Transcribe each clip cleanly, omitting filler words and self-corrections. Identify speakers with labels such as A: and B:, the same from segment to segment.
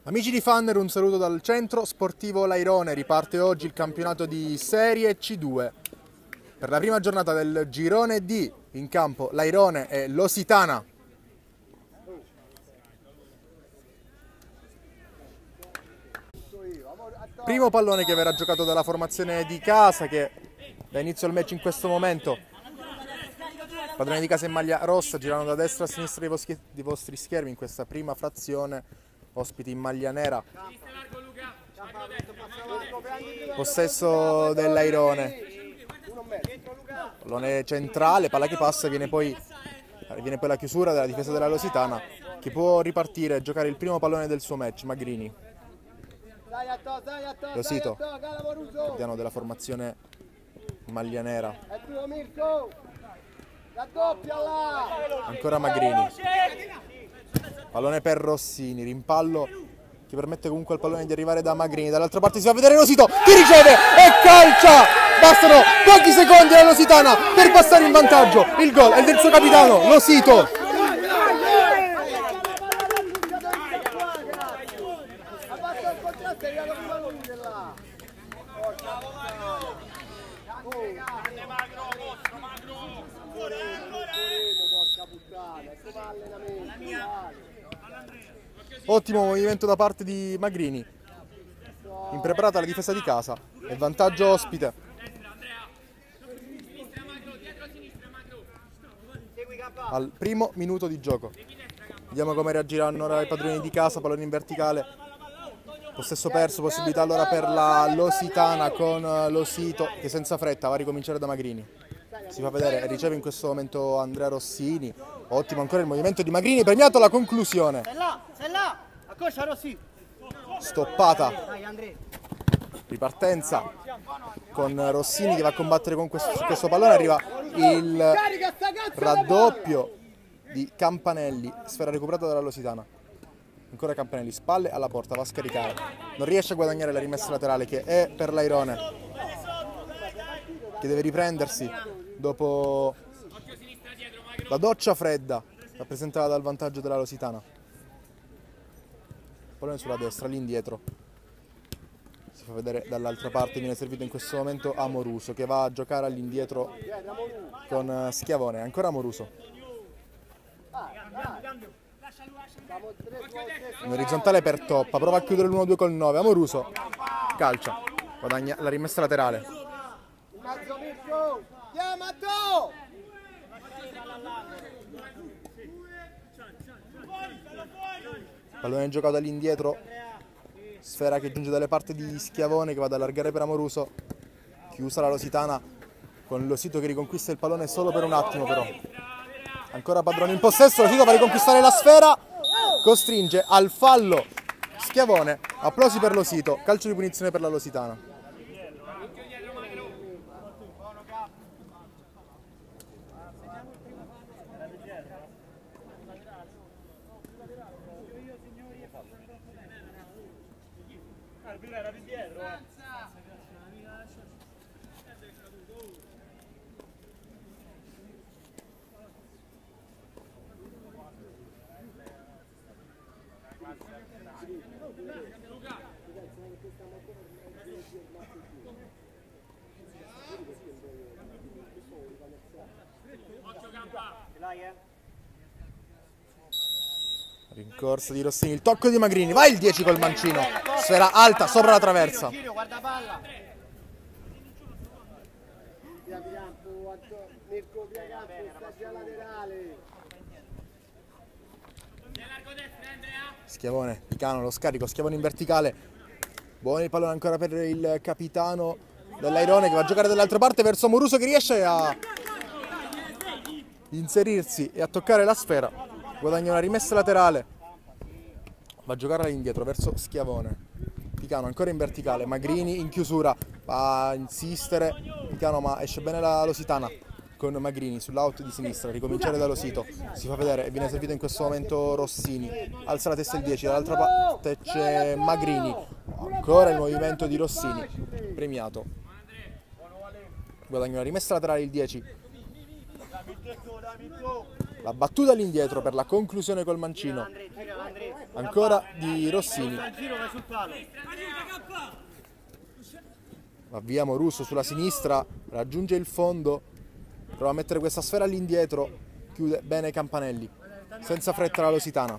A: Amici di Fanner, un saluto dal centro sportivo Lairone. Riparte oggi il campionato di Serie C2. Per la prima giornata del girone D, in campo Lairone e Lositana. Primo pallone che verrà giocato dalla formazione di casa, che dà inizio al match in questo momento. Padroni di casa in maglia rossa, girano da destra a sinistra dei vostri schermi in questa prima frazione. Ospiti in maglia nera. Possesso dell'Airone. Pallone centrale, palla che passa, viene poi la chiusura della difesa della Lositana, che può ripartire e giocare il primo pallone del suo match. Magrini. Losito, guardiano della formazione in maglia nera. Ancora Magrini. Pallone per Rossini, rimpallo che permette comunque al pallone di arrivare da Magrini. Dall'altra parte si va a vedere Losito, che riceve e calcia! Bastano pochi secondi alla Lositana per passare in vantaggio. Il gol è del suo capitano, Losito. Ottimo movimento da parte di Magrini. Impreparata la difesa di casa e vantaggio ospite. Al primo minuto di gioco. Vediamo come reagiranno ora i padroni di casa. Pallone in verticale. Possesso perso, possibilità allora per la Lositana con Losito, che senza fretta va a ricominciare da Magrini. Si fa vedere e riceve in questo momento Andrea Rossini. Ottimo ancora il movimento di Magrini, premiato la conclusione. Stoppata. Ripartenza con Rossini che va a combattere con questo pallone. Arriva il raddoppio di Campanelli. Sfera recuperata dalla Lositana. Ancora Campanelli, spalle alla porta, va a scaricare. Non riesce a guadagnare la rimessa laterale che è per l'Airone, che deve riprendersi dopo la doccia fredda rappresentata dal vantaggio della Lositana. Pallone sulla destra, lì indietro. Si fa vedere dall'altra parte, viene servito in questo momento Amoruso, che va a giocare all'indietro con Schiavone. Ancora Amoruso. In orizzontale per Toppa, prova a chiudere l'1-2 col 9. Amoruso calcia, guadagna la rimessa laterale. Pallone giocato all'indietro, sfera che giunge dalle parti di Schiavone, che va ad allargare per Amoruso. Chiusa la Lositana con Losito che riconquista il pallone solo per un attimo però. Ancora Padroni in possesso, Losito va a riconquistare la sfera, costringe al fallo Schiavone. Applausi per Losito, calcio di punizione per la Lositana. Rincorsa di Rossini, il tocco di Magrini, va il 10 col mancino, sfera alta sopra la traversa. Schiavone, Picano, lo scarico, Schiavone in verticale. Buono il pallone ancora per il capitano dell'Airone, che va a giocare dall'altra parte verso Amoruso, che riesce a inserirsi e a toccare la sfera. Guadagna una rimessa laterale. Va a giocare all'indietro verso Schiavone. Picano ancora in verticale. Magrini in chiusura. Va a insistere Picano, ma esce bene la Lositana con Magrini sull'out di sinistra. Ricominciare da Losito. Si fa vedere e viene servito in questo momento Rossini. Alza la testa il 10. Dall'altra parte c'è Magrini. Ancora il movimento di Rossini. Premiato. Guadagna una rimessa laterale il 10. La battuta all'indietro per la conclusione col mancino. Ancora di Rossini. Va via Amoruso sulla sinistra, raggiunge il fondo, prova a mettere questa sfera all'indietro, chiude bene Campanelli. Senza fretta la Lusitana.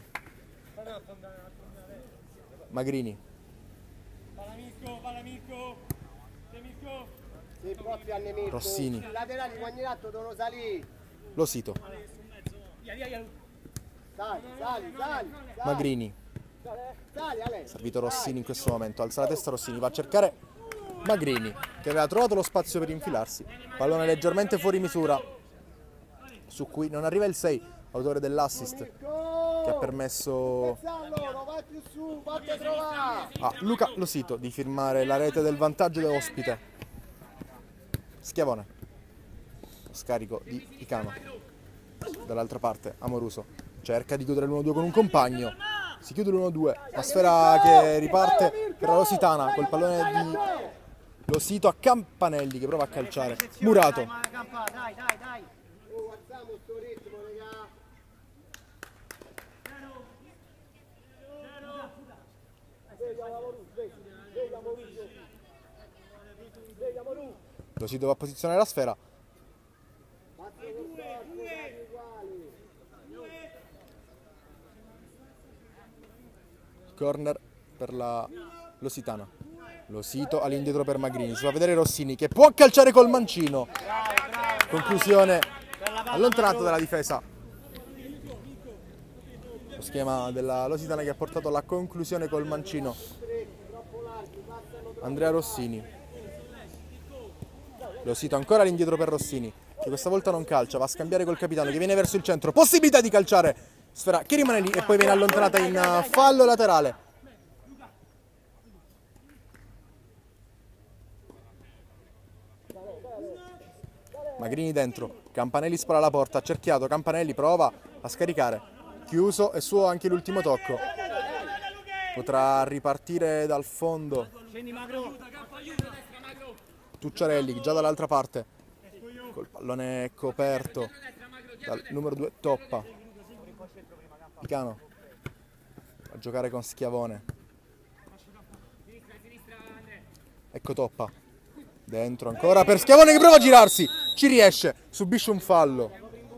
A: Magrini. Rossini. Losito. Magrini. Servito Rossini in questo momento. Alza la testa Rossini. Va a cercare Magrini, che aveva trovato lo spazio per infilarsi. Pallone leggermente fuori misura, su cui non arriva il 6, autore dell'assist, che ha permesso a Luca Losito di firmare la rete del vantaggio dell'ospite. Schiavone. Scarico di Picano. Dall'altra parte Amoruso cerca di chiudere l'1-2 con un compagno. Si chiude l'1-2. La sfera che riparte per la Lusitana col pallone di Losito a Campanelli che prova a calciare. Murato. Losito va a posizionare la sfera. Corner per la Lusitana. Losito all'indietro per Magrini. Si va a vedere Rossini che può calciare col mancino. Conclusione allontanato dalla difesa. Lo schema della Lusitana che ha portato alla conclusione col mancino. Andrea Rossini. Losito ancora all'indietro per Rossini, che questa volta non calcia, va a scambiare col capitano che viene verso il centro. Possibilità di calciare. Sfera che rimane lì e poi viene allontanata in fallo laterale. Magrini dentro, Campanelli spara alla porta, accerchiato, Campanelli prova a scaricare, chiuso e suo anche l'ultimo tocco. Potrà ripartire dal fondo Tucciarelli, già dall'altra parte, col pallone coperto dal numero 2 Toppa. Picano a giocare con Schiavone. Ecco Toppa. Dentro ancora per Schiavone che prova a girarsi. Ci riesce. Subisce un fallo.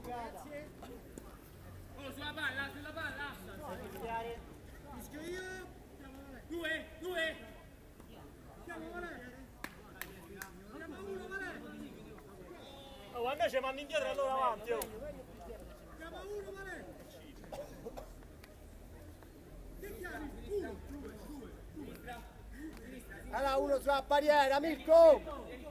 B: Invece vanno indietro e allora avanti. Allora uno sulla barriera, Mirko!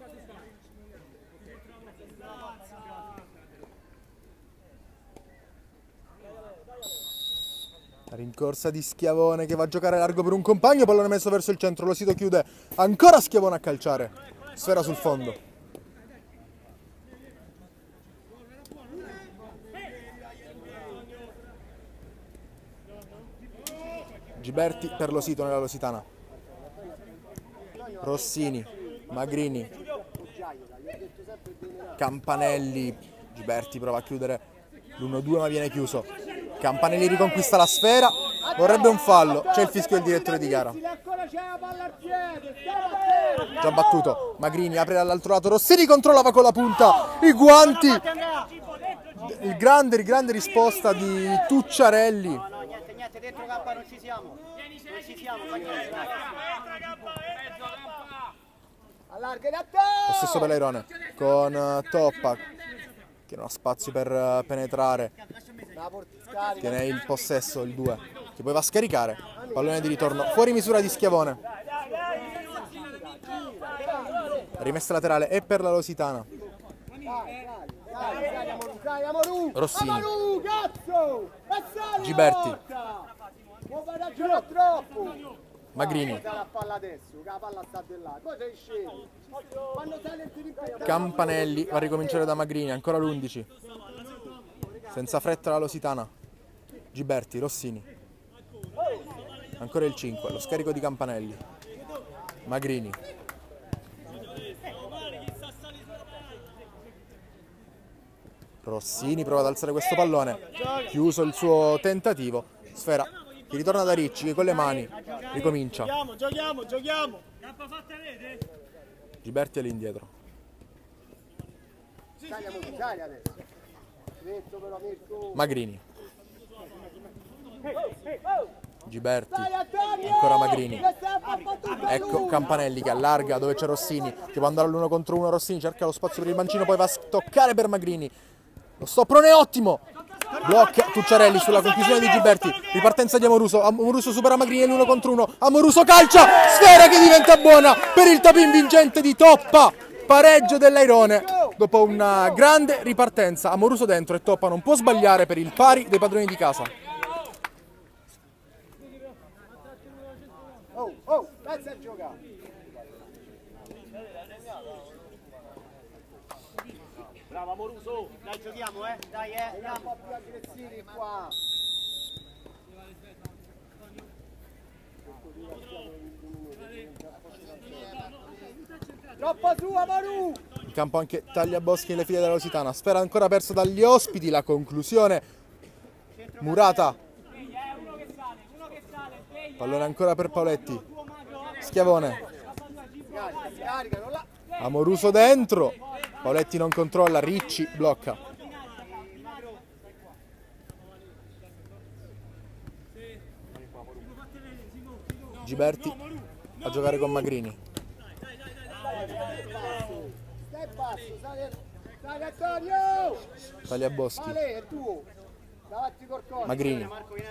A: La rincorsa di Schiavone che va a giocare largo per un compagno, pallone messo verso il centro, Losito chiude, ancora Schiavone a calciare, sfera sul fondo. Giberti per Losito nella Lusitana. Rossini, Magrini, Campanelli, Giberti prova a chiudere l'1-2 ma viene chiuso. Campanelli riconquista la sfera, vorrebbe un fallo, c'è il fischio del direttore di gara. Già battuto, Magrini apre dall'altro lato, Rossini controllava con la punta, i guanti, il grande risposta di Tucciarelli.
B: No, niente, dentro campa non ci siamo. Non ci siamo,
A: Lo stesso Pelerone con Toppa che non ha spazio per penetrare. Tiene il possesso il 2 che poi va a scaricare. Pallone di ritorno fuori misura di Schiavone. Rimessa laterale e per la Lusitana. Rossini, Giberti, Magrini, Campanelli va a ricominciare da Magrini, ancora l'11, senza fretta la Lusitana. Giberti, Rossini, ancora il 5, lo scarico di Campanelli. Magrini, Rossini prova ad alzare questo pallone, chiuso il suo tentativo, sfera che ritorna da Ricci che con le mani ricomincia.
B: Giochiamo.
A: Giberti all'indietro. Magrini. Giberti, ancora Magrini. Ecco Campanelli che allarga dove c'è Rossini, che può andare all'1 contro 1. Rossini cerca lo spazio per il mancino, poi va a toccare per Magrini. Lo stopprone è ottimo. Blocca Tucciarelli sulla conclusione di Giberti. Ripartenza di Amoruso. Amoruso supera Magrini all'1 contro 1. Amoruso calcia. Sfera che diventa buona per il tapin vincente di Toppa. Pareggio dell'Airone dopo una grande ripartenza. Amoruso dentro e Toppa non può sbagliare per il pari dei padroni di casa.
B: Pensa a giocare. Bravo Amoruso, dai giochiamo dai andiamo un po' più aggressivi qua. Troppo su Amoru!
A: In campo anche Tagliaboschi nelle file della Lusitana, sfera ancora persa dagli ospiti, la conclusione murata. Pallone ancora per Paoletti, Schiavone, Amoruso dentro, Paoletti non controlla, Ricci blocca. Giberti a giocare con Magrini. Tagliaboschi, Magrini,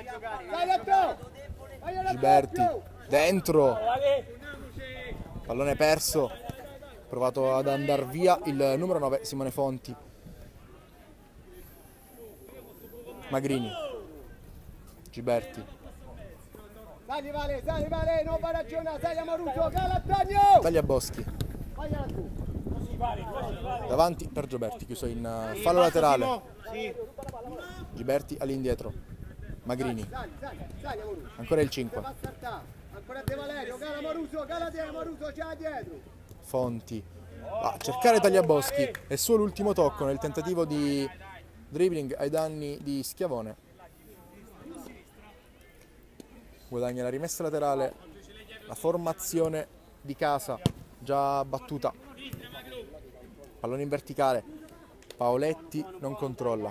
A: Giberti dentro, pallone perso, provato ad andare via il numero 9 Simone Fonti. Magrini, Giberti,
B: Sali Vale, non va ragione, sali Amoruso, Galatagno!
A: Tagliaboschi, davanti per Gioberti, chiuso in fallo laterale. Giberti all'indietro, Magrini, ancora il 5,
B: ancora De Valerio, Amoruso, c'è dietro.
A: Fonti va a cercare Tagliaboschi, è suo l'ultimo tocco nel tentativo di dribbling ai danni di Schiavone. Guadagna la rimessa laterale la formazione di casa già battuta. Pallone in verticale, Paoletti non controlla.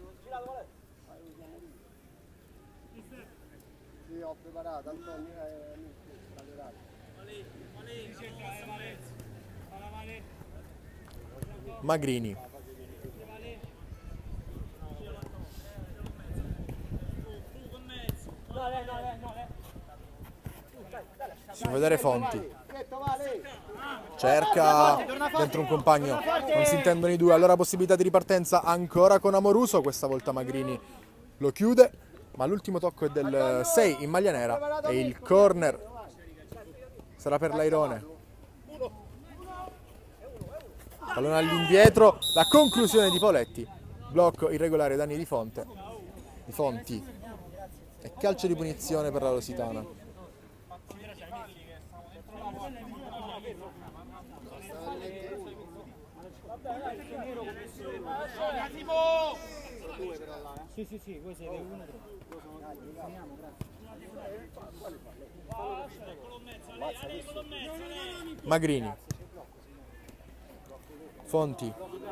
B: Sì, ho preparato, Antonio,
A: Magrini, si può vedere Fonti, cerca dentro un compagno, non si intendono i due, allora possibilità di ripartenza ancora con Amoruso, questa volta Magrini lo chiude, ma l'ultimo tocco è del 6 in maglia nera e il corner sarà per l'Airone. Pallone all'indietro, la conclusione di Paoletti, blocco irregolare ai danni di Fonti e calcio di punizione per la Lusitana.
B: Sì, voi siete uno.
A: Magrini, Fonti,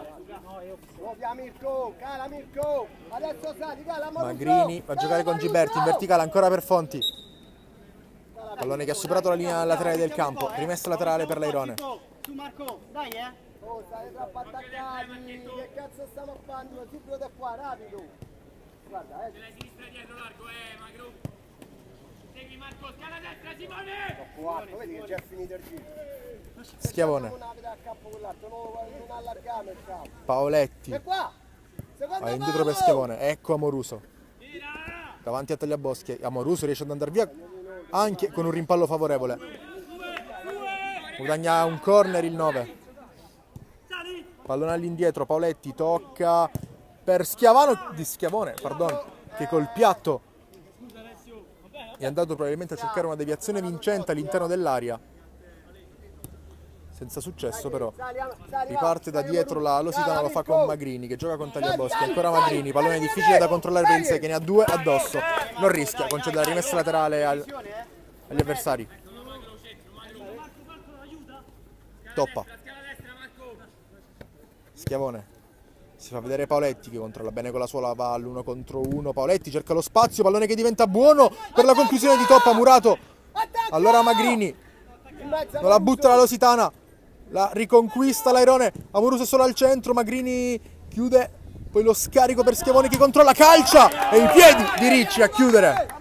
A: Magrini va a giocare con Giberti in verticale ancora per Fonti, pallone che ha superato la linea laterale del campo, rimessa laterale per l'Airone.
B: Su Marco, dai Oh, state troppo attaccati, che cazzo stiamo facendo? Subito da qua, rapido. Guarda,
C: la sinistra dietro largo, Magro. Segui Marco, scala destra, Simone!
B: troppo alto, vedi che già è finito il giro.
A: Schiavone,
B: Non allargare il campo.
A: Paoletti,
B: E qua!
A: va indietro per Schiavone, ecco Amoruso, davanti a Tagliaboschi, Amoruso riesce ad andare via anche con un rimpallo favorevole, guadagna un corner il 9, pallone all'indietro, Paoletti tocca per Schiavone, che col piatto è andato probabilmente a cercare una deviazione vincente all'interno dell'area. Si senza successo però. Riparte da dietro la Lositana, lo fa con Magrini che gioca con Tagliaboschi, ancora Magrini, pallone difficile da controllare per il 6 che ne ha 2 addosso, non rischia, concede la rimessa laterale agli avversari. Toppa, Schiavone, si fa vedere Paoletti che controlla bene con la suola, va all'1 contro 1, Paoletti cerca lo spazio, pallone che diventa buono per la conclusione di Toppa, Murato, allora Magrini, non la butta la Lositana, la riconquista l'Airone, Amoruso solo al centro, Magrini chiude, poi lo scarico per Schiavone che controlla, calcia e i piedi di Ricci a chiudere.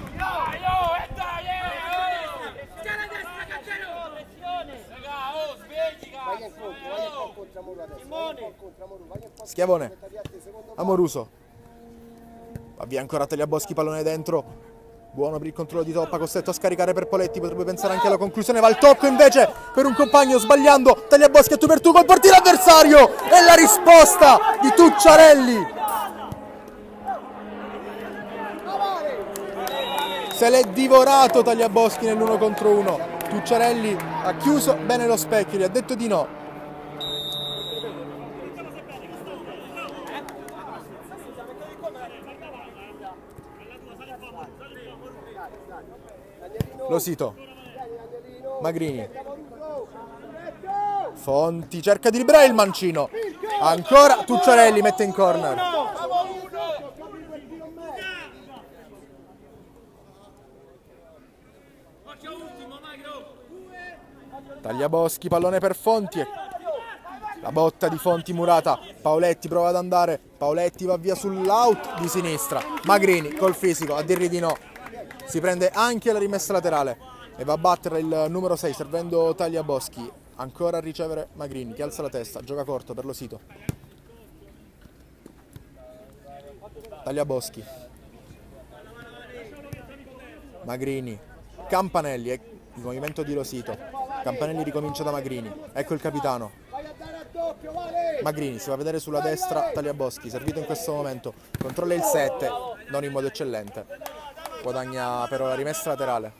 A: Schiavone, Amoruso, va via ancora Tagliaboschi, pallone dentro, buono per il controllo di Toppa, costretto a scaricare per Poletti, potrebbe pensare anche alla conclusione, va al tocco invece per un compagno sbagliando, Tagliaboschi a tu per tu col portiere avversario e la risposta di Tucciarelli. Se l'è divorato Tagliaboschi nell'1 contro 1, Tucciarelli ha chiuso bene lo specchio, gli ha detto di no. Losito, Magrini, Fonti cerca di liberare il mancino, ancora Tucciarelli mette in corner. Tagliaboschi, pallone per Fonti, la botta di Fonti murata, Paoletti prova ad andare, Paoletti va via sull'out di sinistra, Magrini col fisico a dirgli di no. Si prende anche la rimessa laterale e va a battere il numero 6 servendo Tagliaboschi. Ancora a ricevere Magrini che alza la testa, gioca corto per Losito. Tagliaboschi. Magrini. Campanelli, il movimento di Losito. Campanelli ricomincia da Magrini. Ecco il capitano. Magrini si va a vedere sulla destra Tagliaboschi, servito in questo momento. Controlla il 7, non in modo eccellente. Guadagna però la rimessa laterale.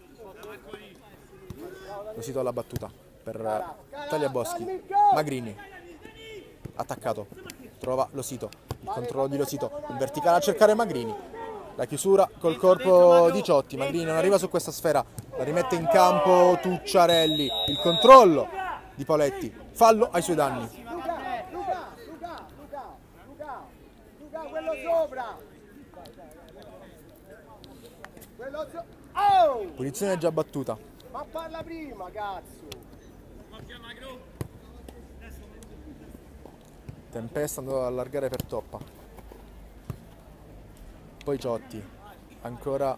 A: Losito alla battuta per Tagliaboschi. Magrini attaccato, trova Losito, il controllo di Losito in verticale a cercare Magrini, la chiusura col corpo di Ciotti. Magrini non arriva su questa sfera, la rimette in campo Tucciarelli, il controllo di Paoletti, fallo ai suoi danni.
B: Luca, quello sopra.
A: Punizione già battuta.
B: Ma parla prima, cazzo!
A: Tempesta andò ad allargare per Toppa. Poi Ciotti. Ancora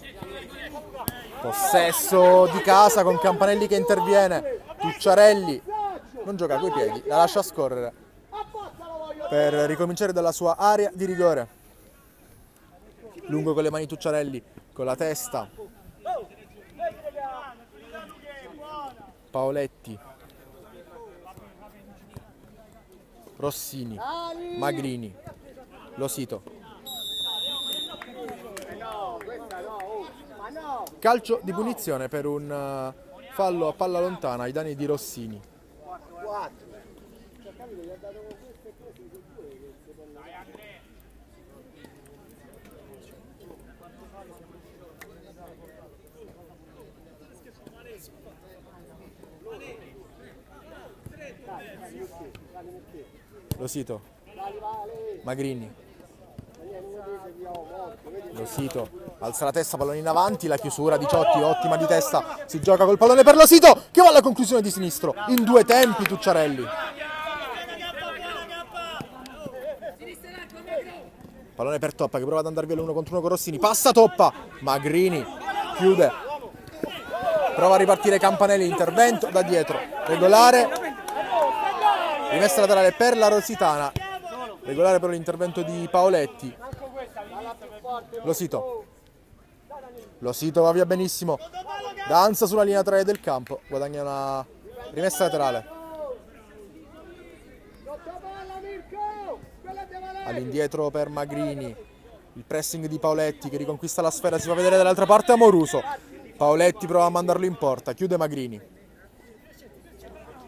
A: possesso di casa con Campanelli che interviene. Tucciarelli non gioca coi piedi, la lascia scorrere per ricominciare dalla sua area di rigore. Lungo con le mani Tucciarelli, con la testa Paoletti, Rossini, Magrini, Losito. Calcio di punizione per un fallo a palla lontana ai danni di Rossini. Losito, Magrini, Losito alza la testa, pallone in avanti, la chiusura di Ciotti, ottima di testa, si gioca col pallone per Losito che va alla conclusione di sinistro, in due tempi Tucciarelli. Pallone per Toppa che prova ad andare via l'1 contro 1 con Rossini, passa Toppa, Magrini chiude, prova a ripartire Campanelli, intervento da dietro, regolare. Rimessa laterale per la Lositana, regolare però l'intervento di Paoletti. Losito va via benissimo, danza sulla linea 3 del campo, guadagna una rimessa laterale. All'indietro per Magrini, il pressing di Paoletti che riconquista la sfera, si fa vedere dall'altra parte Amoruso. Paoletti prova a mandarlo in porta, chiude Magrini.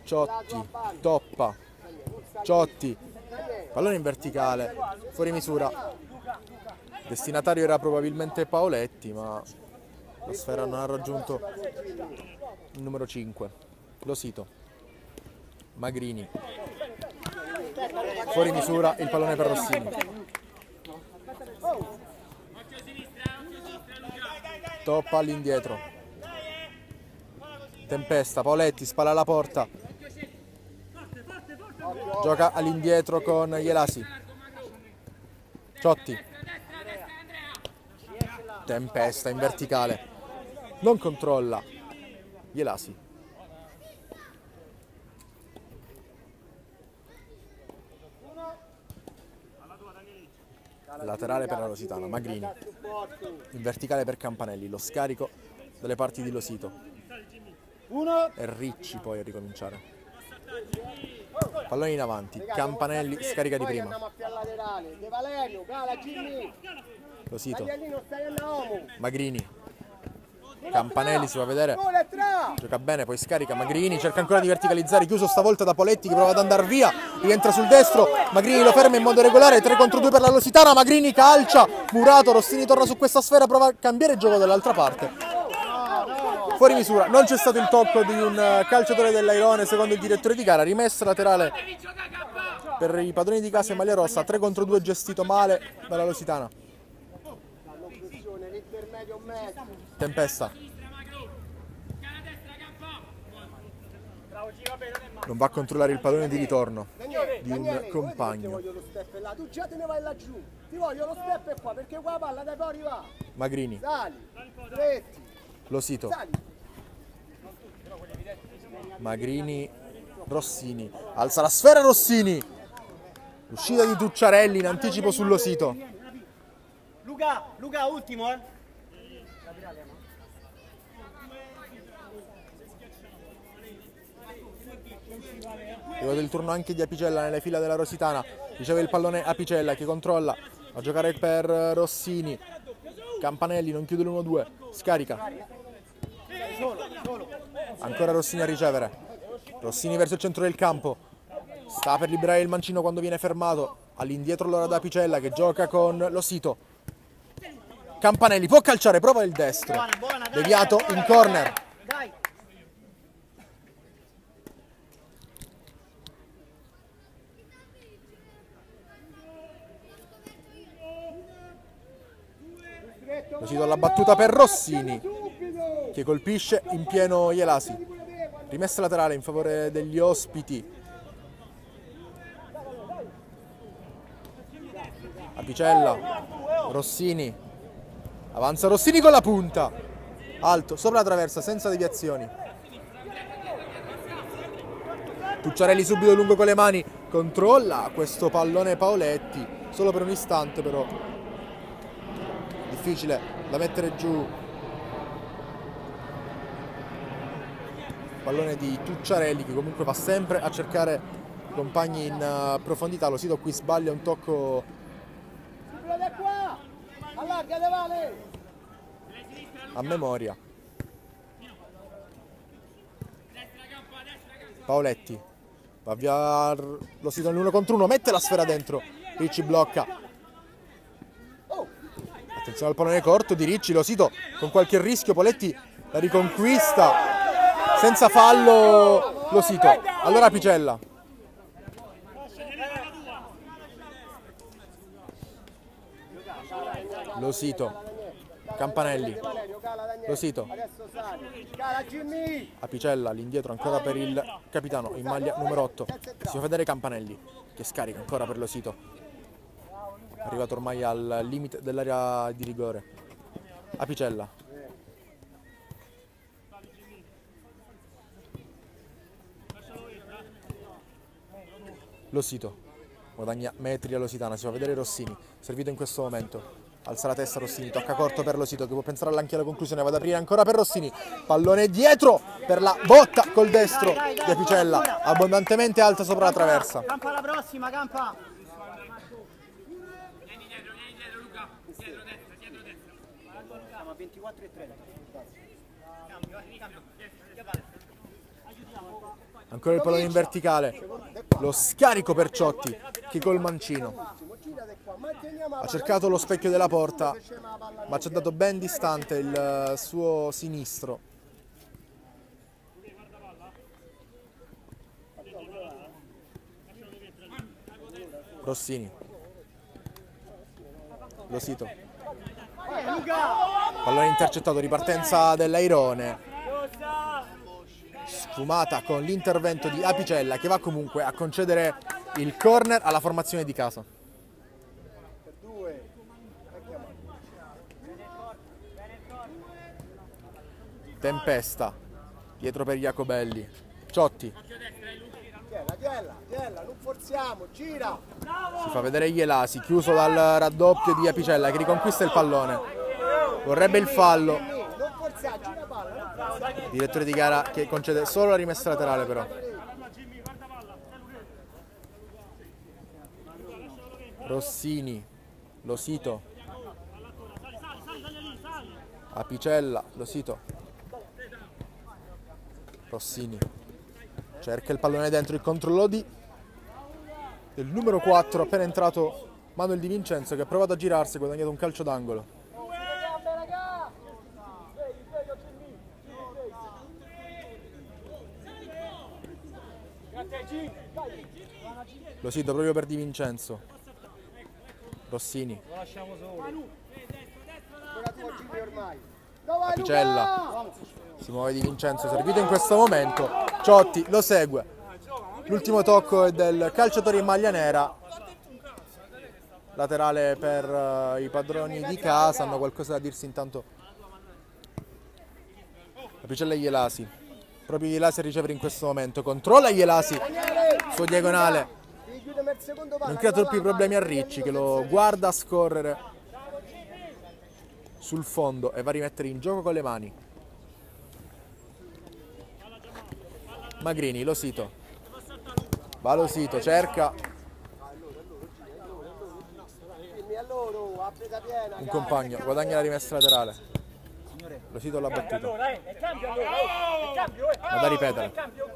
A: Ciotti, toppa, Ciotti, pallone in verticale, fuori misura. Destinatario era probabilmente Paoletti, ma la sfera non ha raggiunto il numero 5. Losito, Magrini, fuori misura il pallone per Rossini. Toppa all'indietro, Tempesta, Paoletti, spalla alla porta, gioca all'indietro con Ielasi, Ciotti, Tempesta in verticale, non controlla, Ielasi. Laterale per la Lusitana, Magrini, in verticale per Campanelli, lo scarico dalle parti di Losito. E Ricci poi a ricominciare. Pallone in avanti, Campanelli scarica di prima. Losito, Magrini, Campanelli si va a vedere, gioca bene, poi scarica Magrini, cerca ancora di verticalizzare, chiuso stavolta da Poletti che prova ad andare via, rientra sul destro, Magrini lo ferma in modo regolare, 3 contro 2 per la Lusitana, Magrini calcia, Murato, Rossini torna su questa sfera, prova a cambiare il gioco dall'altra parte. Fuori misura, non c'è stato il tocco di un calciatore dell'Airone secondo il direttore di gara, rimessa laterale per i padroni di casa in maglia rossa, 3 contro 2 gestito male dalla Lusitana. Tempesta, non va a controllare il pallone di ritorno di un compagno.
B: Tu già te ne vai laggiù, ti voglio lo step qua perché qua la palla dai poi arriva.
A: Magrini,
B: Sali, stretti,
A: Losito,
B: sali.
A: Magrini, Rossini, alza la sfera Rossini, l'uscita di Tucciarelli in anticipo sul Losito.
B: Luca, ultimo
A: È arrivato il turno anche di Apicella nelle fila della Rositana, riceve il pallone Apicella che controlla, a giocare per Rossini, Campanelli non chiude l'1-2, scarica, ancora Rossini a ricevere, Rossini verso il centro del campo, sta per liberare il mancino quando viene fermato, all'indietro allora da Apicella che gioca con Losito, Campanelli può calciare, prova il destro, deviato in corner. Losito alla battuta per Rossini che colpisce in pieno Ielasi. Rimessa laterale in favore degli ospiti. Apicella, Rossini, avanza Rossini con la punta, alto, sopra la traversa, senza deviazioni. Tucciarelli subito lungo con le mani, controlla questo pallone Paoletti, solo per un istante però. Difficile da mettere giù. Pallone di Tucciarelli che comunque va sempre a cercare compagni in profondità. Losito qui sbaglia un tocco a memoria. Paoletti va via Losito nell'1 contro 1, mette la sfera dentro, Ricci blocca. Attenzione al pallone corto di Ricci, Losito con qualche rischio, Poletti la riconquista, senza fallo Losito. Allora Apicella. Losito, Campanelli, Losito, Apicella all'indietro ancora per il capitano in maglia numero 8. Si fa vedere Campanelli che scarica ancora per Losito. Arrivato ormai al limite dell'area di rigore. Apicella. Losito. Guadagna metri a Lositana. Si fa vedere Rossini. Servito in questo momento. Alza la testa Rossini. Tocca corto per Losito che può pensare anche alla conclusione. Va ad aprire ancora per Rossini. Pallone dietro per la botta col destro di Apicella. Abbondantemente alta sopra la traversa.
B: Campa la prossima, campa.
C: 24 e 30.
A: Ancora il pallone in verticale. Lo scarico per Ciotti che col mancino ha cercato lo specchio della porta, ma ci ha dato ben distante il suo sinistro. Rossini. Losito. Pallone intercettato, ripartenza dell'Airone. Sfumata con l'intervento di Apicella che va comunque a concedere il corner alla formazione di casa. Tempesta dietro per Jacobelli. Ciotti.
B: Non forziamo, gira.
A: Si fa vedere Ielasi, chiuso dal raddoppio di Apicella che riconquista il pallone. Vorrebbe il fallo.
B: Non forzare, gira palla.
A: Direttore di gara che concede solo la rimessa laterale però. Rossini. Losito. Apicella. Losito. Rossini. Cerca il pallone dentro, il controllo del numero 4, appena entrato Manuel Di Vincenzo che ha provato a girarsi e ha guadagnato un calcio d'angolo. Lo sito proprio per Di Vincenzo. Rossini. Apicella. Si muove Di Vincenzo, servito in questo momento. Ciotti lo segue. L'ultimo tocco è del calciatore in maglia nera. Laterale per i padroni di casa. Hanno qualcosa da dirsi intanto. Apicella e Ielasi. Proprio Ielasi a ricevere in questo momento. Controlla Ielasi. Suo diagonale. Non crea troppi problemi a Ricci che lo guarda scorrere sul fondo e va a rimettere in gioco con le mani. Magrini, Losito. Va Losito, cerca un compagno, guadagna la rimessa laterale. Losito l'ha battuto. Ma da ripetere.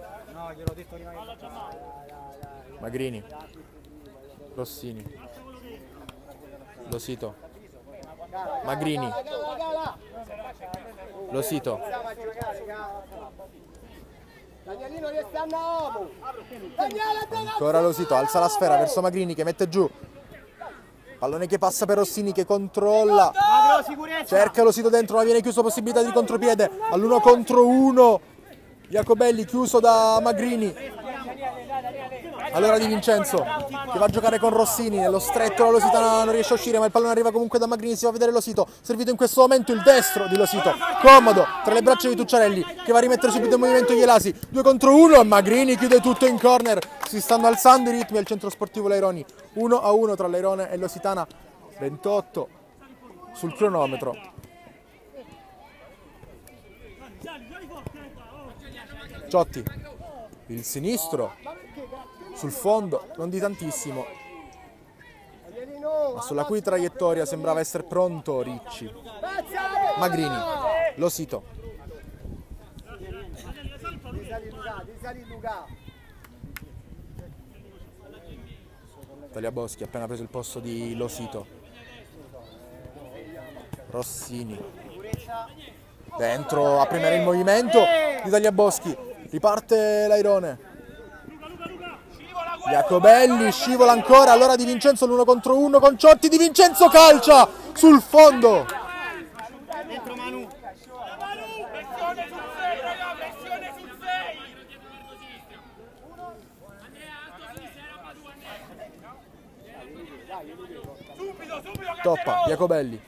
A: Magrini. Rossini. Losito. Magrini. Losito. Ancora Losito, alza la sfera verso Magrini che mette giù. Pallone che passa per Rossini che controlla. Cerca Losito dentro, ma viene chiuso, possibilità di contropiede all'1 contro 1. Jacobelli chiuso da Magrini. Allora Di Vincenzo che va a giocare con Rossini, nello stretto la Lositana non riesce a uscire, ma il pallone arriva comunque da Magrini. Si va a vedere Losito, servito in questo momento il destro di Losito, comodo tra le braccia di Tucciarelli che va a rimettere subito in movimento Ielasi. 2 contro 1, Magrini chiude tutto in corner. Si stanno alzando i ritmi al centro sportivo Laironi. 1-1 tra Lairone e Lositana, 28 sul cronometro. Ciotti, il sinistro sul fondo, non di tantissimo, ma sulla cui traiettoria sembrava essere pronto Ricci. Magrini, Losito. Tagliaboschi ha appena preso il posto di Losito. Rossini. Dentro a premere il movimento di Tagliaboschi. Riparte l'Airone. Jacobelli scivola ancora, allora Di Vincenzo l'1 contro 1 con Ciotti. Di Vincenzo calcia sul fondo.
B: Dentro Manu.
A: Toppa Jacobelli.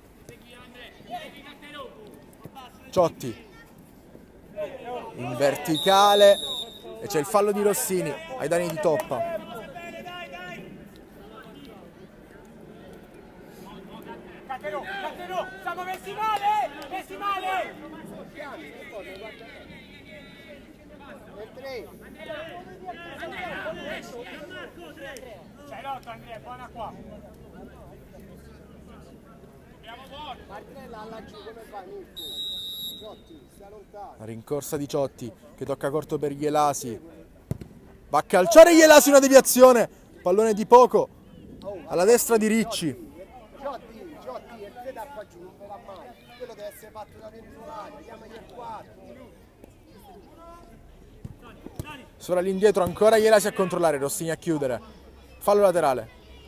A: Ciotti in verticale e c'è il fallo di Rossini ai danni di Toppa.
C: Siamo messi male! C'hai l'otto Andrea, buona qua.
A: La rincorsa di Ciotti che tocca corto per Ielasi. Va a calciare Ielasi, una deviazione. Pallone di poco alla destra di Ricci.
B: Giotti, il 3 da qua giù non me va mai. Quello deve essere fatto da dentro l'area, chiamagli il 4.
A: Solo all'indietro, ancora Ielasi a controllare, Rossini a chiudere. Fallo laterale.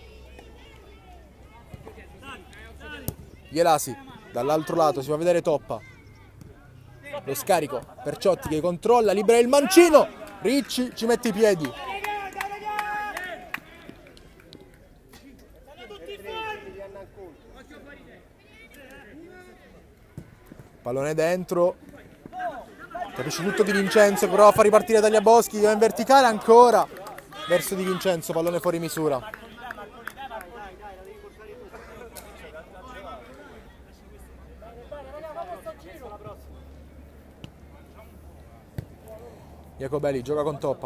A: Ielasi, dall'altro lato si fa vedere Toppa. Lo scarico per Ciotti che controlla, libera il mancino. Ricci ci mette i piedi. Pallone dentro. Capisce tutto Di Vincenzo, prova a far ripartire Tagliaboschi, va in verticale ancora verso Di Vincenzo, pallone fuori misura. Jacobelli gioca con Toppa.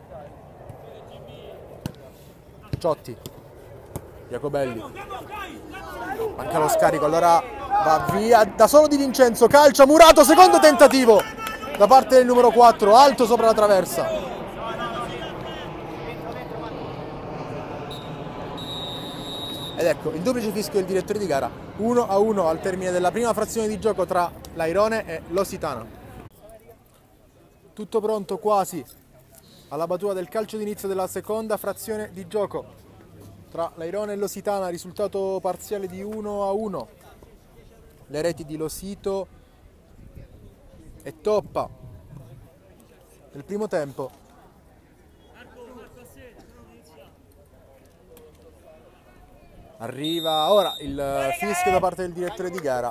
A: Ciotti. Jacobelli. Manca lo scarico, allora va via da solo Di Vincenzo, calcia Murato, secondo tentativo da parte del numero 4, alto sopra la traversa. Ed ecco il duplice fischio del direttore di gara, 1-1 al termine della prima frazione di gioco tra l'Airone e l'Ositana. Tutto pronto quasi alla battuta del calcio d'inizio della seconda frazione di gioco tra l'Airone e l'Ositana, risultato parziale di 1-1. Le reti di Losito e Toppa nel primo tempo. Arriva ora il fischio da parte del direttore di gara.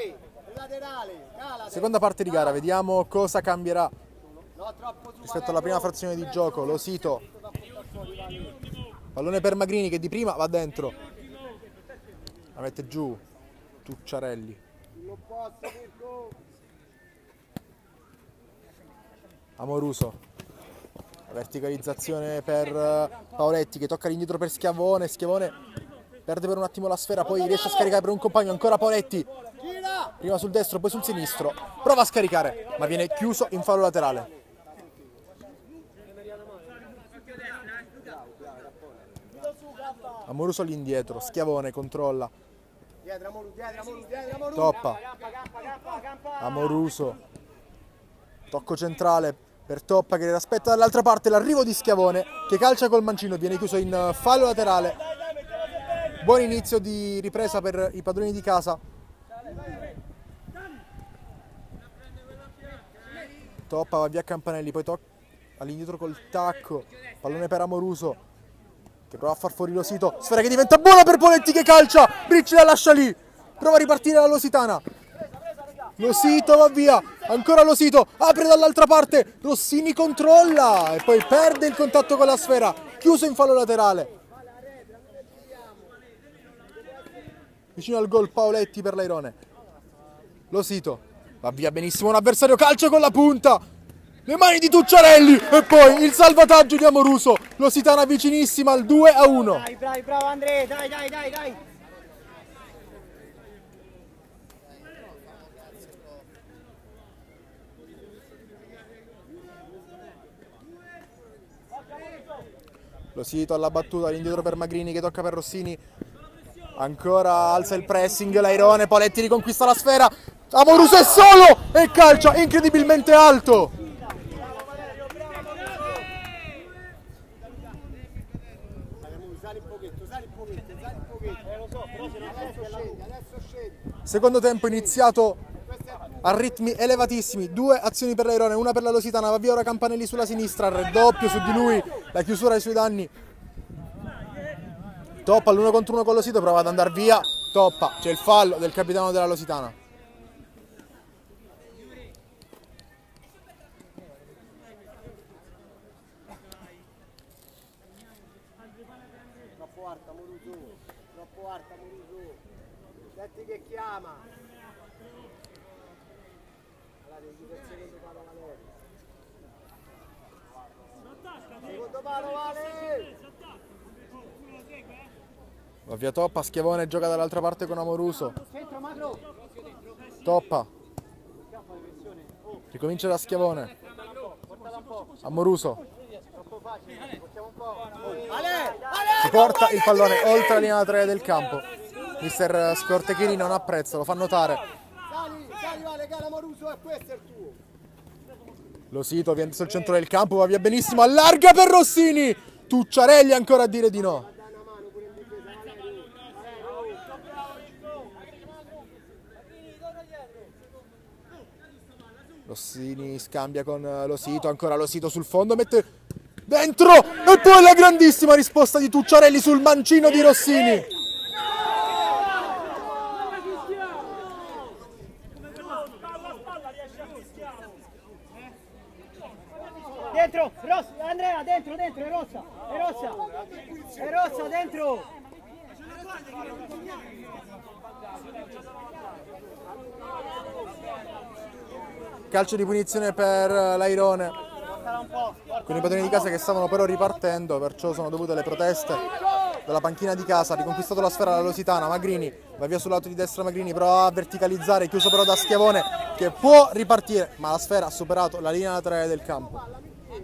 A: Seconda parte di gara, vediamo cosa cambierà rispetto alla prima frazione di gioco. Losito, pallone per Magrini che di prima va dentro, la mette giù Tucciarelli. Amoruso, la verticalizzazione per Paoletti che tocca all'indietro per Schiavone. Schiavone perde per un attimo la sfera, poi riesce a scaricare per un compagno, ancora Paoletti, prima sul destro poi sul sinistro, prova a scaricare ma viene chiuso in fallo laterale. Amoruso all'indietro, Schiavone controlla, Toppa, Amoruso, tocco centrale per Toppa che aspetta dall'altra parte l'arrivo di Schiavone che calcia col mancino, viene chiuso in fallo laterale. Buon inizio di ripresa per i padroni di casa. Toppa va via a Campanelli, poi all'indietro col tacco, pallone per Amoruso che prova a far fuori Losito, sfera che diventa buona per Poletti che calcia, Ricci la lascia lì, prova a ripartire la Lositana. Losito va via, ancora Losito, apre dall'altra parte, Rossini controlla e poi perde il contatto con la sfera, chiuso in fallo laterale. Vicino al gol Paoletti per l'Airone. Losito va via benissimo, un avversario calcia con la punta, le mani di Tucciarelli e poi il salvataggio di Amoruso. L'Ositana vicinissima al 2-1.
B: Dai, bravo Andrea, dai.
A: Losito alla battuta, all'indietro per Magrini che tocca per Rossini. Ancora alza il pressing l'Airone, Poletti riconquista la sfera, Amoruso è solo e calcia incredibilmente alto. Secondo tempo iniziato a ritmi elevatissimi, 2 azioni per l'Airone, una per la Lositana, va via ora Campanelli sulla sinistra, raddoppio su di lui, la chiusura ai suoi danni. Toppa all'1 contro 1 con Losito, prova ad andare via, Toppa, c'è il fallo del capitano della Lositana.
B: Troppo alta Amoruso, senti che chiama. Secondo palo Vale.
A: Va via Toppa, Schiavone gioca dall'altra parte con Amoruso. Toppa. Ricomincia da Schiavone. Amoruso.
B: facile, facciamo un po'.
A: Si porta il pallone oltre la linea 3 del campo. Mister Scortechini non apprezza, lo fa notare.
B: Sali, Vale, cara Moruso, e questo è il tuo.
A: Losito viene sul centro del campo, va via benissimo, allarga per Rossini. Tucciarelli ancora a dire di no. Rossini scambia con Losito, ancora Losito sul fondo, mette dentro e poi la grandissima risposta di Tucciarelli sul mancino di Rossini.
B: Dentro, Andrea, dentro, è rossa, dentro.
A: Calcio di punizione per l'Airone, con i padroni di casa che stavano però ripartendo, perciò sono dovute le proteste dalla panchina di casa. Ha riconquistato la sfera la Lositana, Magrini va via sul lato di destra, Magrini prova a verticalizzare, chiuso però da Schiavone che può ripartire, ma la sfera ha superato la linea 3 del campo.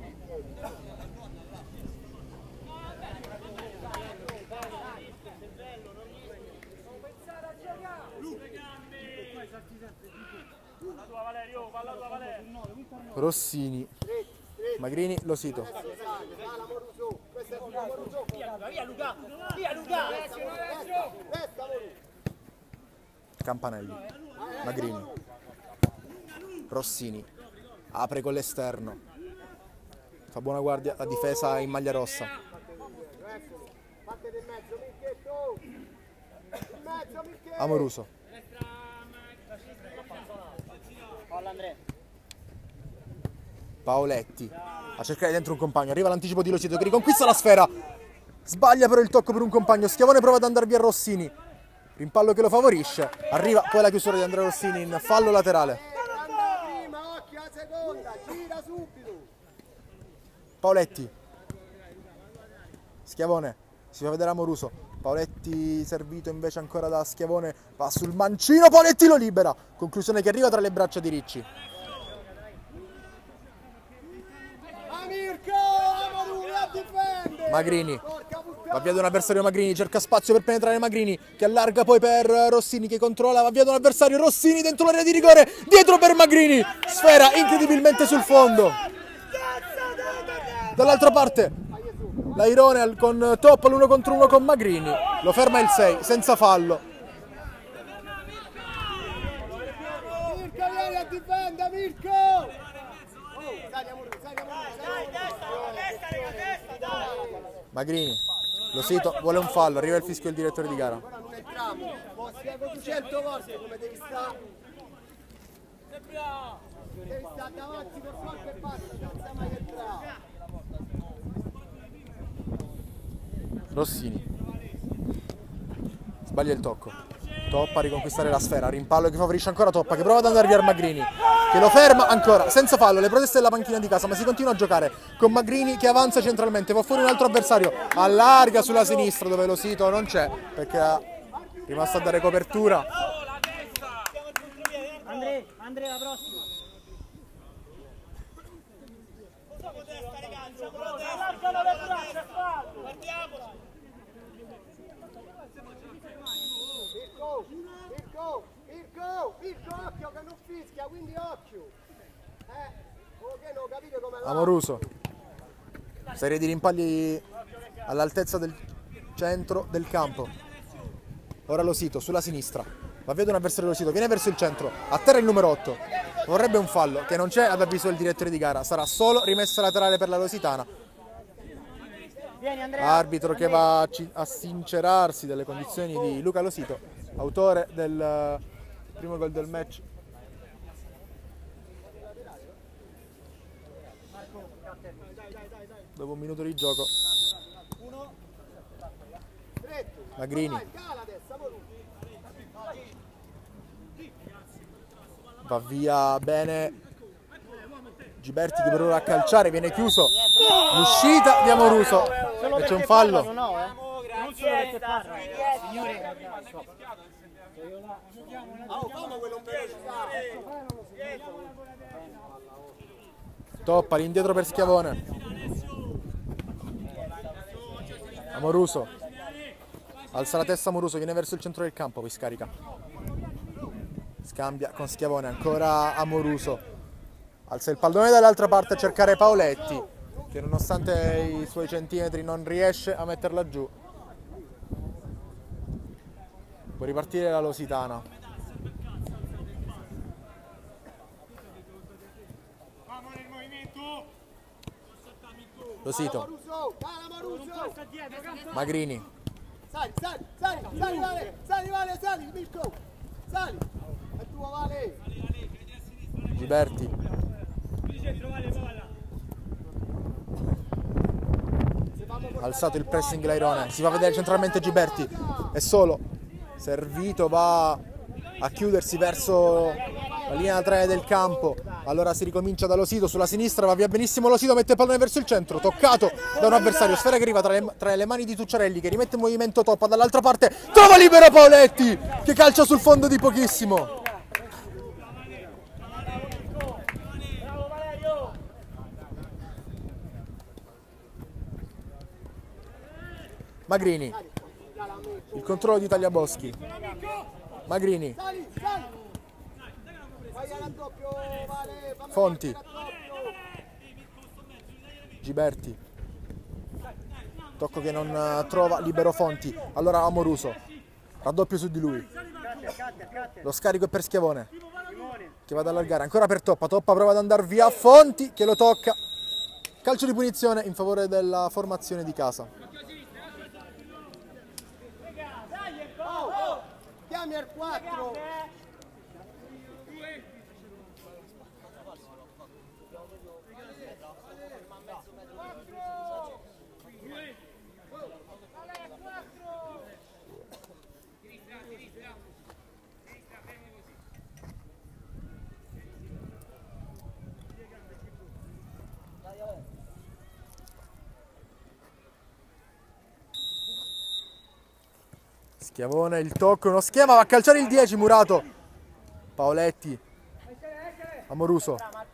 A: Rossini, Magrini, Losito. Campanelli, Magrini, Rossini, apre con l'esterno, fa buona guardia la difesa in maglia rossa. Amoruso. Paoletti a cercare dentro un compagno, arriva l'anticipo di Losito che riconquista la sfera, sbaglia però il tocco per un compagno, Schiavone prova ad andare via Rossini, rimpallo che lo favorisce, arriva poi la chiusura di Andrea Rossini in fallo laterale. Paoletti, Schiavone, si fa vedere Amoruso, Paoletti servito invece ancora da Schiavone, va sul mancino, Paoletti lo libera, conclusione che arriva tra le braccia di Ricci. Magrini va via da un avversario, Magrini cerca spazio per penetrare, Magrini che allarga poi per Rossini che controlla, va via da un avversario, Rossini dentro l'area di rigore, dietro per Magrini, sfera incredibilmente sul fondo. Dall'altra parte l'Airone con Top all'1 contro 1 con Magrini, lo ferma il 6 senza fallo.
B: Mirko vieni a difendere, Mirko!
A: Magrini, Losito vuole un fallo, arriva il fischio del direttore di gara.
B: Ora non entriamo, lo spiego 100 volte come devi stare. Devi stare davanti per forza e basta, senza mai entrare.
A: Rossini sbaglia il tocco, Toppa a riconquistare la sfera, rimpallo che favorisce ancora Toppa che prova ad andare via Magrini che lo ferma ancora, senza fallo, le proteste della panchina di casa, ma si continua a giocare con Magrini che avanza centralmente, va fuori un altro avversario, allarga sulla sinistra dove Losito non c'è perché è rimasto a dare copertura.
B: Andrea, la prossima. Mirko, occhio che non fischia, quindi occhio. Ok, non capite come va.
A: Amoruso, serie di rimpalli all'altezza del centro del campo. Ora Losito sulla sinistra, va via da un avversario Losito, viene verso il centro, a terra il numero 8. Vorrebbe un fallo che non c'è ad avviso del direttore di gara, sarà solo rimessa laterale per la Lositana.
B: Vieni, Andrea.
A: Arbitro che va a sincerarsi delle condizioni di Luca Losito, autore del primo gol del match. Dopo un minuto di gioco Magrini va via bene Giberti che prova a calciare, viene chiuso, l'uscita di Amoruso e c'è un fallo.
B: Non solo perché parla, signore.
A: Toppa all'indietro per Schiavone, Amoruso. Alza la testa Amoruso, viene verso il centro del campo, poi scarica. Scambia con Schiavone, ancora Amoruso. Alza il pallone dall'altra parte a cercare Paoletti, che nonostante i suoi centimetri non riesce a metterla giù. Può ripartire la Lusitana. Losito. Magrini.
B: Sali, Vale, sali, Mirko. Sali. È tuo, Vale.
A: Giberti. Alzato il pressing Lairone. Si fa vedere centralmente Giberti. È solo. Servito, va a chiudersi verso la linea 3 del campo. Allora si ricomincia da Losito sulla sinistra, va via benissimo Losito, mette il pallone verso il centro, toccato da un avversario, sfera che arriva tra le mani di Tucciarelli, che rimette in movimento Toppa, dall'altra parte trova libero Paoletti, che calcia sul fondo di pochissimo. Magrini, il controllo di Tagliaboschi. Magrini. Fonti. Giberti. Tocco che non trova libero Fonti. Allora Amoruso. Raddoppio su di lui. Lo scarico è per Schiavone, che va ad allargare. Ancora per Toppa. Toppa prova ad andare via. Fonti che lo tocca. Calcio di punizione in favore della formazione di casa.
B: Chiami al 4.
A: Schiavone, il tocco, uno schema, va a calciare il 10 Murato. Paoletti. Amoruso.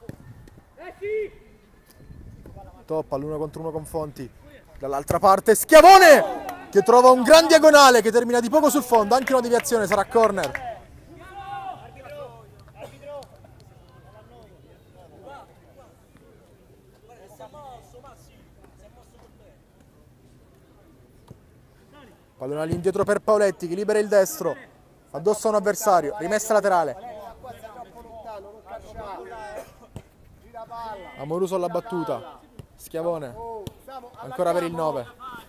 A: Toppa all'1 contro 1 con Fonti. Dall'altra parte Schiavone, che trova un gran diagonale che termina di poco sul fondo, anche una deviazione, sarà corner. Pallone all'indietro per Paoletti, che libera il destro, addosso a un avversario, rimessa laterale. Amoruso alla battuta, Schiavone, ancora per il 9,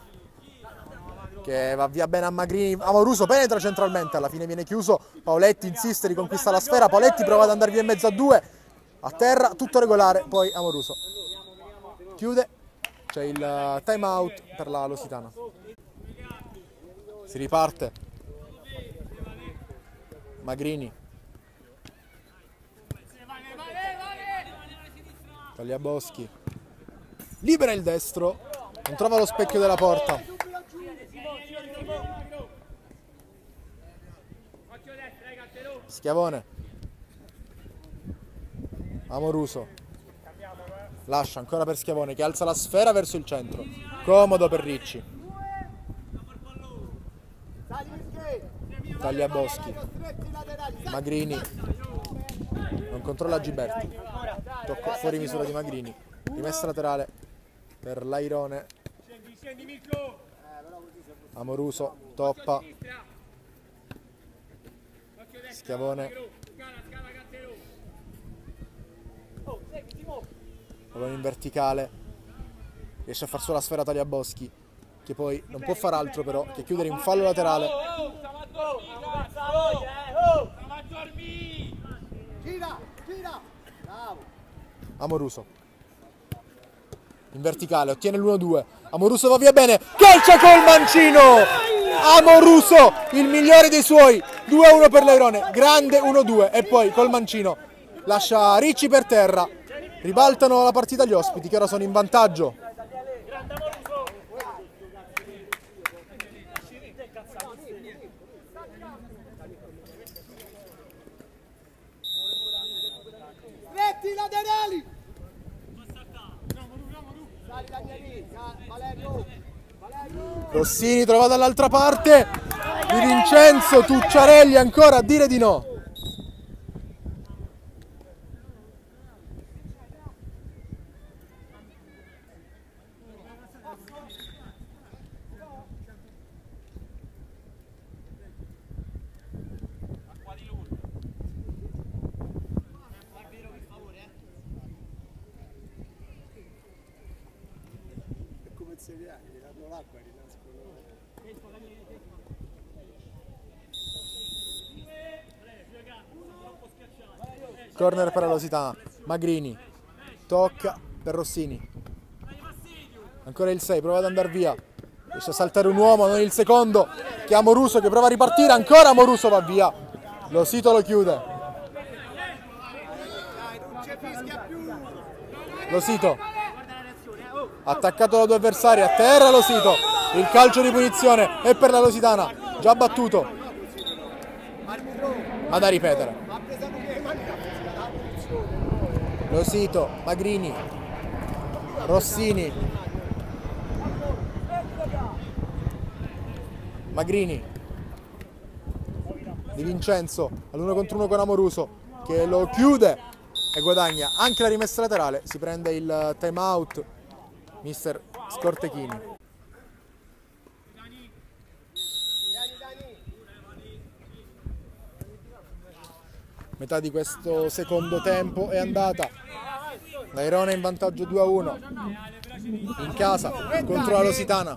A: che va via bene a Magrini. Amoruso penetra centralmente, alla fine viene chiuso. Paoletti insiste, riconquista la sfera. Paoletti prova ad andare via in mezzo a due, a terra, tutto regolare. Poi Amoruso chiude, c'è il time out per la Lusitana. Si riparte. Magrini. Tagliaboschi. Libera il destro. Non trova lo specchio della porta. Schiavone. Amoruso. Lascia ancora per Schiavone, che alza la sfera verso il centro. Comodo per Ricci. Tagliaboschi. Magrini. Non controlla Giberti. Tocco fuori misura di Magrini. Rimessa laterale per Lairone. Amoruso. Toppa. Schiavone. Pallone in verticale. Riesce a far solo la sfera Tagliaboschi, che poi non può far altro però che chiudere in fallo laterale.
B: Gira, bravo.
A: Amoruso in verticale, ottiene l'1-2. Amoruso va via bene, calcia col mancino. Amoruso, il migliore dei suoi. 2-1 per Lairone, grande 1-2. E poi col mancino lascia Ricci per terra. Ribaltano la partita gli ospiti, che ora sono in vantaggio.
B: Stretti laterali. Sali Danieli, Valerio.
A: Rossini trova dall'altra parte. Di Vincenzo, Tucciarelli ancora a dire di no. Corner per la Lusitana. Magrini tocca per Rossini. Ancora il 6, prova ad andare via. Riesce a saltare un uomo, non il secondo. Che è Amoruso che prova a ripartire. Ancora Amoruso va via. Losito lo chiude. Losito attaccato da due avversari. A terra Losito. Il calcio di punizione è per la Lusitana. Già battuto. Ma da ripetere. Losito, Magrini, Rossini, Magrini, Di Vincenzo all'1 contro 1 con Amoruso che lo chiude e guadagna anche la rimessa laterale. Si prende il time out mister Scortechini. Metà di questo secondo tempo è andata. L'airone in vantaggio 2-1 in casa contro la Lusitana.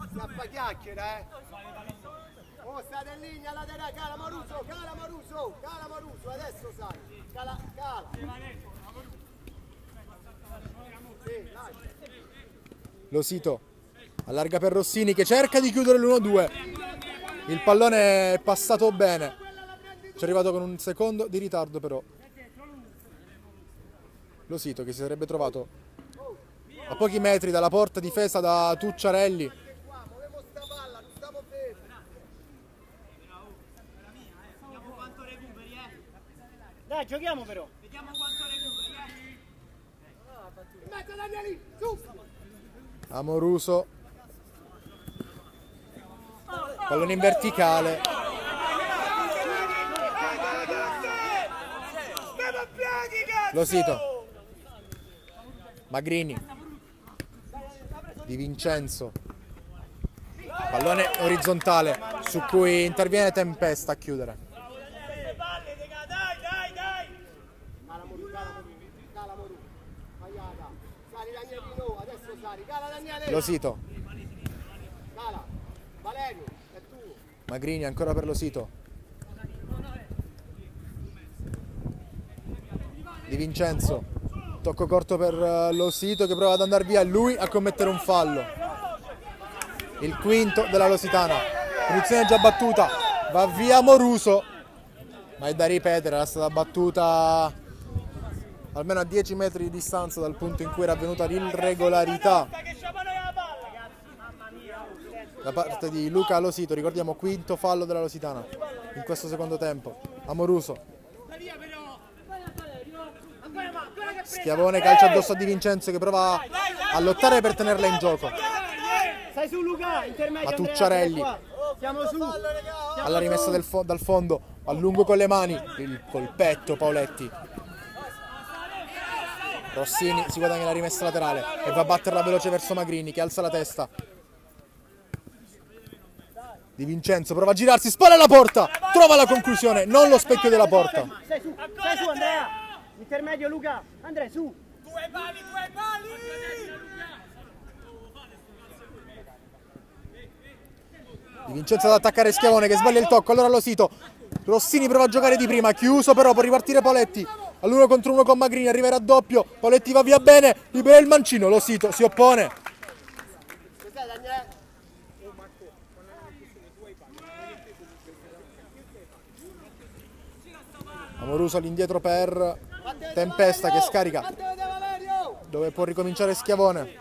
B: Oh, state in linea laterale, cala Maruso, adesso sali, cala.
A: Losito allarga per Rossini che cerca di chiudere l'1-2. Il pallone è passato bene. Ci è arrivato con un secondo di ritardo però. Losito che si sarebbe trovato a pochi metri dalla porta difesa da Tucciarelli.
B: Dai, giochiamo però. Vediamo quanto recuperi.
A: Amoruso. Pallone in verticale. Losito. Magrini. Di Vincenzo. Pallone orizzontale su cui interviene Tempesta a chiudere. Losito. Magrini ancora per Losito. Di Vincenzo. Tocco corto per Losito che prova ad andare via. Lui a commettere un fallo. Il quinto della Lusitana. Punizione già battuta. Va via Amoruso. Ma è da ripetere, era stata battuta almeno a 10 metri di distanza dal punto in cui era avvenuta l'irregolarità da parte di Luca Losito. Ricordiamo, quinto fallo della Lusitana in questo secondo tempo. Amoruso. Schiavone calcia addosso a Di Vincenzo che prova a lottare per tenerla in gioco.
B: Stai su Luca, intermedio.
A: Ma Tucciarelli
B: siamo su.
A: alla rimessa dal fondo, a lungo con le mani, il colpetto Paoletti. Rossini si guadagna la rimessa laterale e va a batterla veloce verso Magrini che alza la testa. Di Vincenzo prova a girarsi, spalla alla porta, trova la conclusione, non lo specchio della porta.
B: Stai su Andrea. Intermedio Luca, Andrea su.
C: Due pali!
A: Di Vincenzo ad attaccare Schiavone che sbaglia il tocco, allora Losito. Rossini prova a giocare di prima, chiuso però, può ripartire Paoletti. All'1 contro 1 con Magrini, arriva il raddoppio, Paoletti va via bene, libera il mancino, Losito si oppone. Amoruso all'indietro per Tempesta che scarica, dove può ricominciare Schiavone.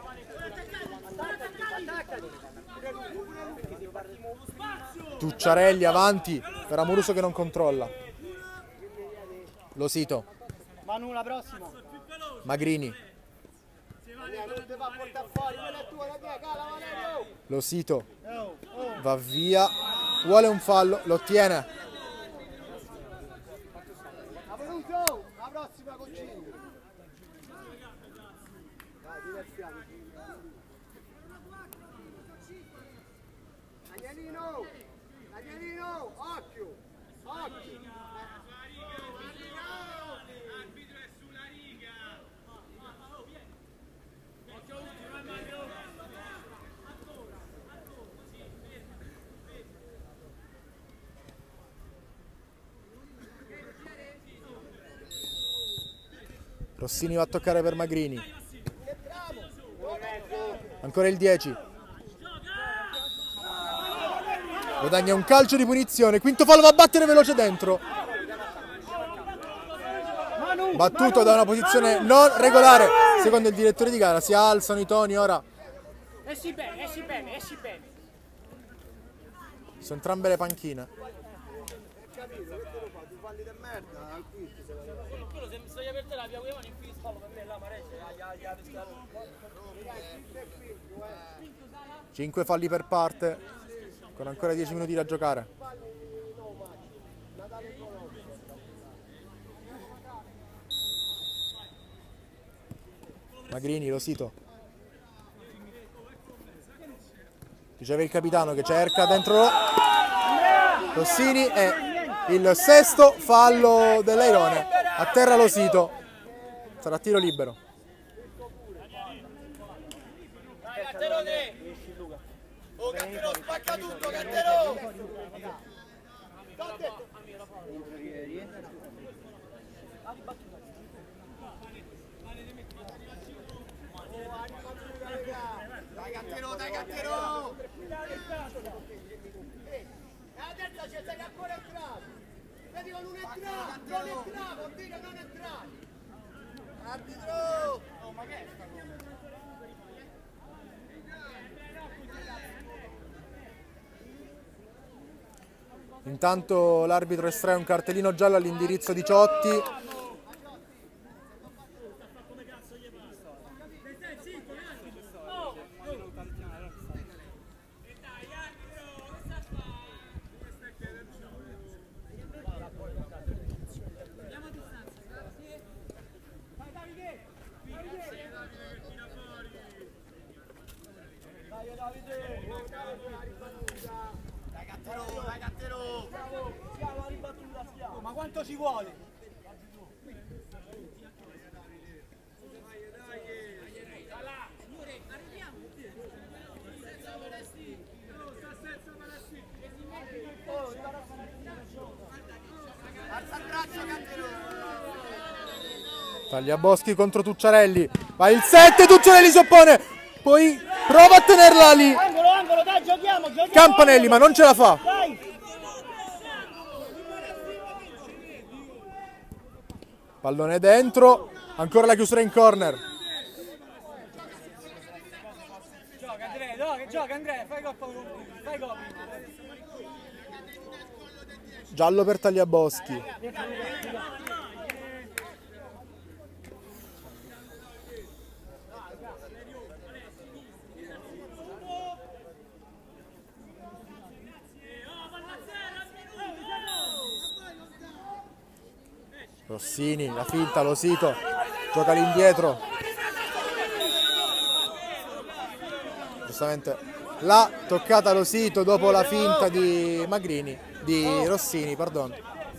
A: Tucciarelli avanti per Amoruso che non controlla. Losito.
B: Manu la prossima.
A: Magrini. Losito. va via, vuole un fallo, lo ottiene.
B: La prossima con 5. Dai, divertiamo. Danielino, occhio, occhio.
C: L'arbitro è sulla riga. Occhio ultimo al Magro.
A: Rossini va a toccare per Magrini. Ancora il 10. Guadagna un calcio di punizione. Quinto fallo, va a battere veloce dentro. Battuto da una posizione non regolare. Secondo il direttore di gara si alzano i toni ora.
C: Esci bene, esci bene, esci bene.
A: Sono entrambe le panchine.
C: Quello se stai aperto la via Guevani in fallo per me là, Marese,
A: 5 falli per parte, con ancora 10 minuti da giocare. Magrini, Rosito. Riceve il capitano che cerca dentro Rossini e il sesto fallo dell'Airone. A terra Rosito. Sarà tiro libero.
C: Dai, Gattero 3. Oh, Gattero, spacca tutto, Gattero.
B: Dai Gattero, dai Gattero! A destra c'è sei ancora entrato! Vedi con non entrato! Non entrato, ordino, non entrato! Arbitro! Oh, ma che è sta cosa?
A: Intanto l'arbitro estrae un cartellino giallo all'indirizzo di Ciotti.
B: Dai Gattero!
C: Ma quanto ci vuole?
B: Alza il braccio Gattero!
A: Tagliaboschi contro Tucciarelli. Va il 7, Tucciarelli si oppone. Poi prova a tenerla lì.
C: Angolo, dai, giochiamo.
A: Campanelli, ma non ce la fa.
C: Dai.
A: Pallone dentro. Ancora la chiusura in corner.
C: Gioca Andrea, fai gol. Fai gol.
A: Giallo per Tagliaboschi. Rossini, la finta, Losito, gioca all'indietro. Giustamente l'ha toccata Losito dopo la finta di Magrini, di Rossini, perdono.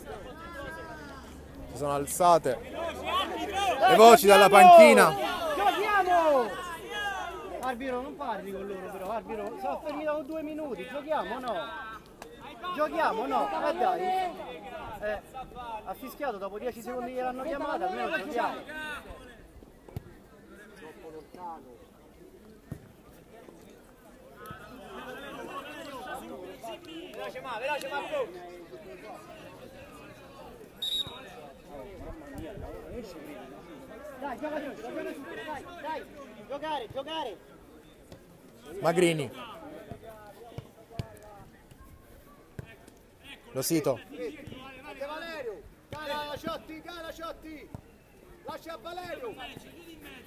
A: Si sono alzate le voci dalla panchina.
B: Giochiamo! Arbitro, non parli con loro però, arbitro, sono finito 2 minuti, giochiamo o no? Giochiamo o no? Dai! Ha fischiato dopo 10 secondi che l'hanno chiamata, almeno giochiamo. Troppo lontano.
C: Veloce ma bro.
B: Dai, gioca dai, giocare.
A: Magrini. Losito.
B: Valerio, cara Ciotti. Lascia Valerio.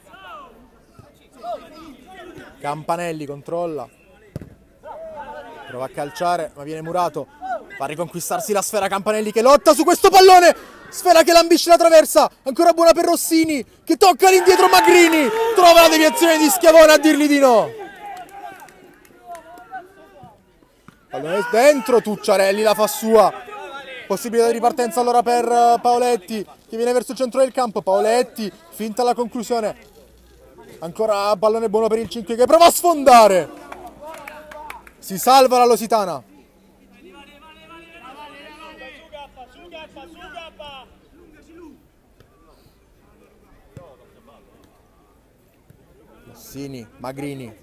A: Campanelli controlla. Prova a calciare, ma viene murato. Va a riconquistarsi la sfera. Campanelli che lotta su questo pallone. Sfera che lambisce la traversa. Ancora buona per Rossini, che tocca all'indietro Magrini. Trova la deviazione di Schiavone a dirgli di no. Pallone dentro, Tucciarelli la fa sua. Possibilità di ripartenza allora per Paoletti, che viene verso il centro del campo. Paoletti, finta la conclusione. Ancora pallone buono per il 5 che prova a sfondare. Si salva la Lusitana. Rossini, Magrini.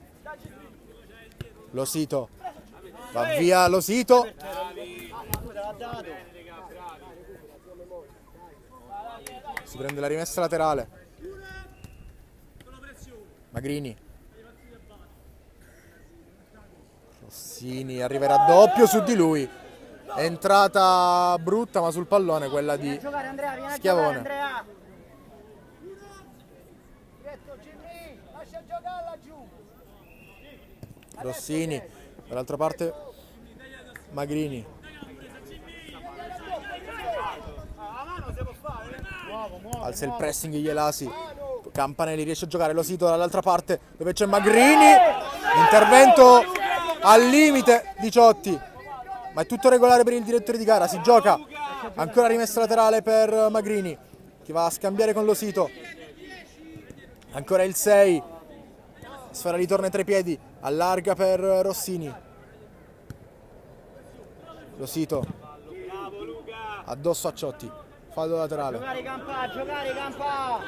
A: Losito. Va via Losito. Si prende la rimessa laterale. Magrini. Rossini arriverà doppio su di lui. È entrata brutta ma sul pallone quella di Schiavone. Rossini, dall'altra parte Magrini. Alza il pressing Ielasi. Campanelli riesce a giocare, Losito dall'altra parte dove c'è Magrini. Intervento al limite di Ciotti, ma è tutto regolare per il direttore di gara. Si gioca, ancora rimessa laterale per Magrini, che va a scambiare con Losito. Ancora il 6. Sfera ritorna tra i piedi, allarga per Rossini. Losito addosso a Ciotti, fallo laterale.
B: Giocare Campa.